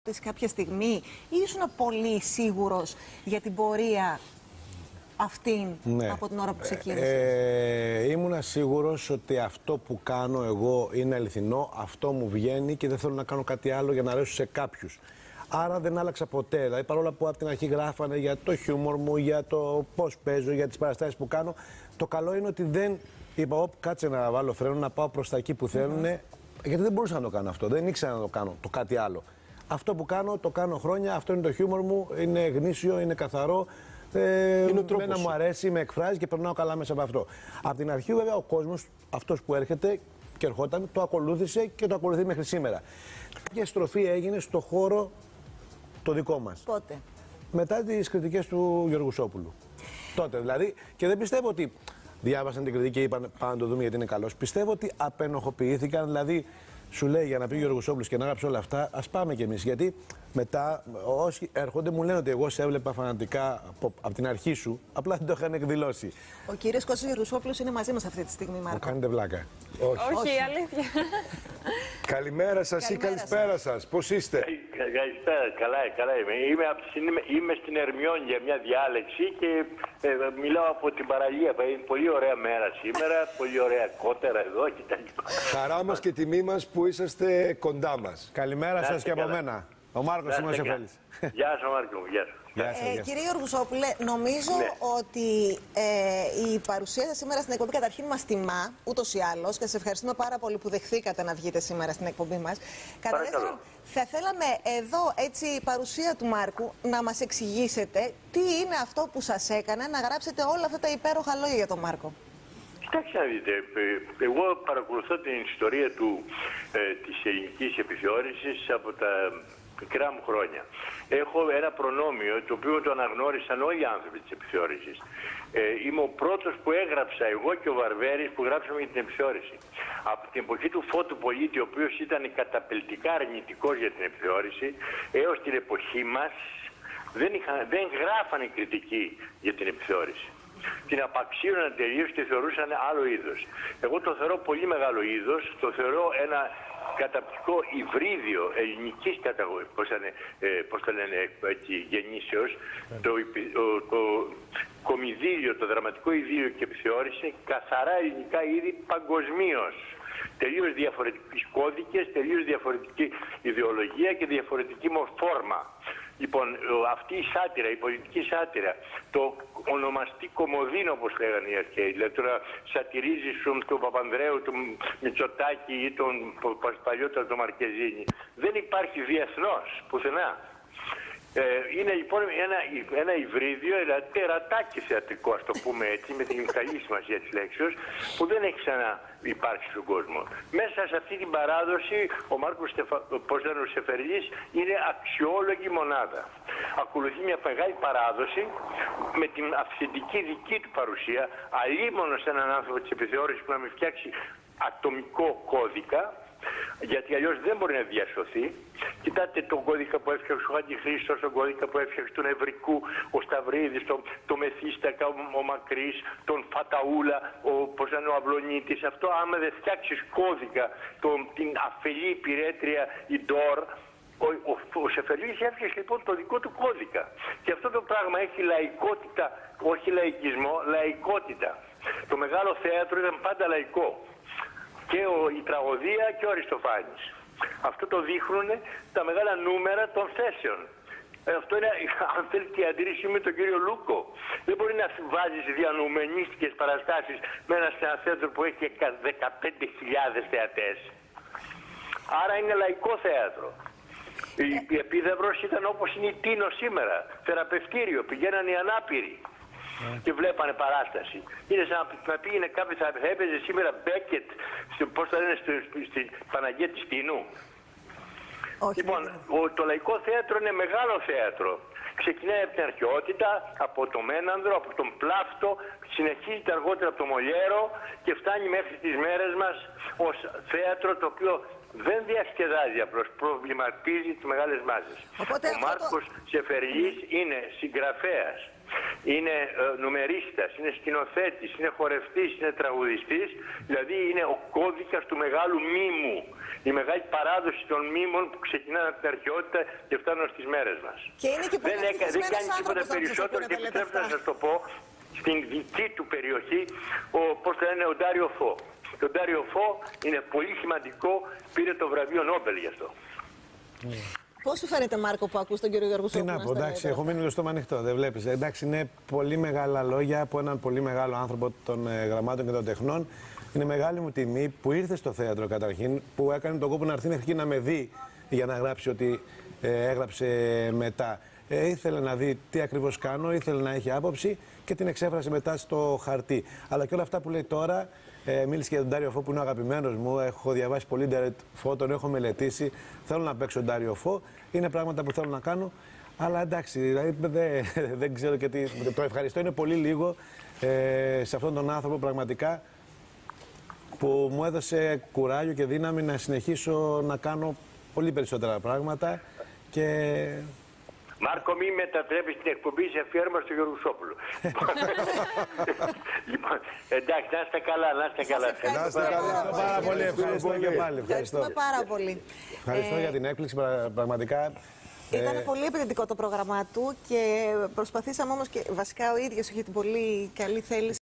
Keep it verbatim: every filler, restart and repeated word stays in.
κάποια στιγμή ή ήσουν πολύ σίγουρος για την πορεία αυτήν, ναι, από την ώρα που ξεκίνησε? Ε, ήμουνα σίγουρος ότι αυτό που κάνω εγώ είναι αληθινό, αυτό μου βγαίνει και δεν θέλω να κάνω κάτι άλλο για να αρέσω σε κάποιους. Άρα δεν άλλαξα ποτέ. Δηλαδή, παρόλα που από την αρχή γράφανε για το χιούμορ μου, για το πώς παίζω, για τις παραστάσεις που κάνω, το καλό είναι ότι δεν είπα, όπ, κάτσε να βάλω φρένο, να πάω προς τα εκεί που θέλουν, mm-hmm. γιατί δεν μπορούσα να το κάνω αυτό. Δεν ήξερα να το κάνω το κάτι άλλο. Αυτό που κάνω, το κάνω χρόνια, αυτό είναι το χιούμορ μου, είναι γνήσιο, είναι καθαρό. Ε, είναι ο τρόπος. Μένα μου αρέσει, με εκφράζει και περνάω καλά μέσα από αυτό. Από την αρχή, βέβαια, ο κόσμος, αυτός που έρχεται και ερχόταν, το ακολούθησε και το ακολουθεί μέχρι σήμερα. Κάποια στροφή έγινε στο χώρο το δικό μας. Πότε? Μετά τις κριτικές του Γιώργου Σόπουλου. Τότε δηλαδή. Και δεν πιστεύω ότι διάβασαν την κριτική και είπαν πάμε να το δούμε γιατί είναι καλός. Πιστεύω ότι απενοχοποιήθηκαν, δηλαδή. Σου λέει για να πει ο Γιώργος Σόπουλος και να γράψει όλα αυτά, ας πάμε κι εμείς. Γιατί μετά όσοι έρχονται μου λένε ότι εγώ σε έβλεπα φανατικά από, από την αρχή σου, απλά δεν το είχαν εκδηλώσει. Ο κύριος Κώστας Γερουσόπουλος είναι μαζί μας αυτή τη στιγμή, Μάρκο. Μου κάνετε βλάκα. Όχι, Όχι αλήθεια. Καλημέρα σας ή καλησπέρα σας. Πώς είστε? Καλησπέρα, καλά, καλά είμαι. Είμαι, είμαι, είμαι στην Ερμιόν για μια διάλεξη και ε, μιλάω από την παραλία. Είναι πολύ ωραία μέρα σήμερα, πολύ ωραία κότερα εδώ κτλ. Χαρά μας και τιμή μας που είσαστε κοντά μας. Καλημέρα σας και από μένα. Ο Μάρκος είμαι ο Σεφέλης. Γεια σου Μάρκο, γεια σου. Ε, κύριε Γεωργουσόπουλε, νομίζω ναι. ότι ε, η παρουσία σας σήμερα στην εκπομπή καταρχήν μας τιμά, ούτως ή άλλως, και σας ευχαριστούμε πάρα πολύ που δεχθήκατε να βγείτε σήμερα στην εκπομπή μας. Κατά δεύτερον, θα θέλαμε εδώ, έτσι, η παρουσία του Μάρκου να μας εξηγήσετε τι είναι αυτό που σας έκανε να γράψετε όλα αυτά τα υπέροχα λόγια για τον Μάρκο. Κοιτάξτε να δείτε, εγώ παρακολουθώ την ιστορία του, ε, της ελληνικής επιθεώρησης από τα μικρά μου χρόνια. Έχω ένα προνόμιο το οποίο το αναγνώρισαν όλοι οι άνθρωποι της επιθεώρησης. Ε, είμαι ο πρώτος που έγραψα, εγώ και ο Βαρβέρης, που γράψαμε για την επιθεώρηση. Από την εποχή του Φώτου Πολίτη, ο οποίος ήταν καταπελτικά αρνητικός για την επιθεώρηση, έως την εποχή μας δεν, είχα, δεν γράφανε κριτική για την επιθεώρηση. Την απαξίωναν τελείως και θεωρούσαν άλλο είδος. Εγώ το θεωρώ πολύ μεγάλο είδος, το θεωρώ ένα καταπληκτικό υβρίδιο ελληνικής καταγωγής, πώς, ε, πώς το λένε έτσι, γεννήσεως, το, το, το κομιδίλιο, το δραματικό ειδήλιο και επιθεώρηση, καθαρά ελληνικά είδη παγκοσμίως. Τελείως διαφορετικοί κώδικες, τελείως διαφορετική ιδεολογία και διαφορετική μορφόρμα. Λοιπόν, αυτή η σάτυρα, η πολιτική σάτυρα, το ονομαστή κομμωδίνο, όπως λέγανε οι αρχαίοι, δηλαδή τώρα σατυρίζεις τον Παπανδρέου, τον Μητσοτάκη ή τον παλιότερο τον Μαρκεζίνη. Δεν υπάρχει διεθνώς, πουθενά. Ε, είναι λοιπόν ένα, ένα υβρίδιο, ένα τερατάκι θεατρικό, ας το πούμε έτσι, με την καλή σημασία της λέξης, που δεν έχει ξανά υπάρξει στον κόσμο. Μέσα σε αυτή την παράδοση, ο Μάρκος Σεφερλής είναι αξιόλογη μονάδα. Ακολουθεί μια μεγάλη παράδοση με την αυθεντική δική του παρουσία, αλίμονο σε έναν άνθρωπο της επιθεώρησης που να μην φτιάξει ατομικό κώδικα, γιατί αλλιώς δεν μπορεί να διασωθεί. Κοιτάτε τον κώδικα που έφτιαξε ο Αντιχρίστος, τον κώδικα που έφτιαξε τον Ευρικού, ο Σταυρίδης, τον το Μεθύστακα, ο, ο Μακρύς, τον Φαταούλα, ο, πώς είναι, ο Αυλονίτης. Αυτό άμα δεν φτιάξεις κώδικα, τον, την αφελή υπηρέτρια, η Ντόρ, ο, ο, ο Σεφερλής έφτιαξε λοιπόν το δικό του κώδικα. Και αυτό το πράγμα έχει λαϊκότητα, όχι λαϊκισμό, λαϊκότητα. Το μεγάλο θέατρο ήταν πάντα λαϊκό. Και ο, η τραγωδία και ο Αριστοφάνης. Αυτό το δείχνουν τα μεγάλα νούμερα των θέσεων. Ε, αυτό είναι, αν θέλετε, η αντίρρηση με τον κύριο Λούκο. Δεν μπορεί να βάζεις διανουμενίστικες παραστάσεις με ένα θέατρο που έχει δεκαπέντε χιλιάδες θεατές. Άρα είναι λαϊκό θέατρο. Η, η Επίδαυρος ήταν όπως είναι η Τίνο σήμερα. Θεραπευτήριο, πηγαίναν οι ανάπηροι. Yeah. Και βλέπανε παράσταση. Είναι σαν να πήγαινε κάποιος, θα έπαιζε σήμερα Μπέκετ, πώς θα λένε, στην Παναγία της Τινού. Όχι, λοιπόν, ο, το λαϊκό θέατρο είναι μεγάλο θέατρο. Ξεκινάει από την αρχαιότητα, από το Μένανδρο, από τον Πλάφτο, συνεχίζεται αργότερα από το Μολιέρο και φτάνει μέχρι τις μέρες μας ως θέατρο το οποίο δεν διασκεδάζει απλώς, προβληματίζει τις μεγάλες μάζες. Οπότε ο Μάρκος το... Σεφερλής είναι συγγραφέας, είναι ε, νουμερίστας, είναι σκηνοθέτης, είναι χορευτής, είναι τραγουδιστής, δηλαδή είναι ο κώδικας του μεγάλου μήμου. Η μεγάλη παράδοση των μήμων που ξεκινάνε από την αρχαιότητα και φτάνουν στις μέρες μας. Και είναι και δεν, έκα, δεν κάνει τίποτα περισσότερο και επιτρέψτε να σας το πω, στην δική του περιοχή, ο, πώς το λένε, ο Ντάριο Φω. Το Ντάριο Φω είναι πολύ σημαντικό, πήρε το βραβείο Νόμπελ γι' αυτό. Mm. Πώς σου φαίνεται, Μάρκο, που ακούς τον κύριο Γιώργο Σόπουλο? Τι να πω, εντάξει, έχω μείνει το στόμα ανοιχτό, δεν βλέπεις. Εντάξει, είναι πολύ μεγάλα λόγια από έναν πολύ μεγάλο άνθρωπο των ε, γραμμάτων και των τεχνών. Είναι μεγάλη μου τιμή που ήρθε στο θέατρο καταρχήν, που έκανε τον κόπο να έρθει μέχρι να με δει για να γράψει ότι ε, έγραψε μετά. Ε, ήθελε να δει τι ακριβώς κάνω, ήθελε να έχει άποψη και την εξέφρασε μετά στο χαρτί. Αλλά και όλα αυτά που λέει τώρα, ε, μίλησε και για τον Ντάριο Φω που είναι ο αγαπημένος μου. Έχω διαβάσει πολύ Ντάριο Φω, τον έχω μελετήσει. Θέλω να παίξω Ντάριο Φω. Είναι πράγματα που θέλω να κάνω. Αλλά εντάξει, δηλαδή, δεν, δεν ξέρω και τι. Το ευχαριστώ είναι πολύ λίγο ε, σε αυτόν τον άνθρωπο πραγματικά, που μου έδωσε κουράγιο και δύναμη να συνεχίσω να κάνω πολύ περισσότερα πράγματα και... Μάρκο, μην μετατρέπεις την εκπομπή σε αφιέρωμα στο Γιώργο Σόπουλο. Λοιπόν, εντάξει, να είστε καλά, να είστε καλά. Να είστε καλά, πάρα πολύ, ευχαριστώ και πάλι. Ευχαριστούμε πάρα πολύ. Ευχαριστώ για την έκπληξη, πραγματικά. Ήταν πολύ επενδυτικό το πρόγραμμά του και προσπαθήσαμε όμως και βασικά ο ίδιος είχε την πολύ καλή θέληση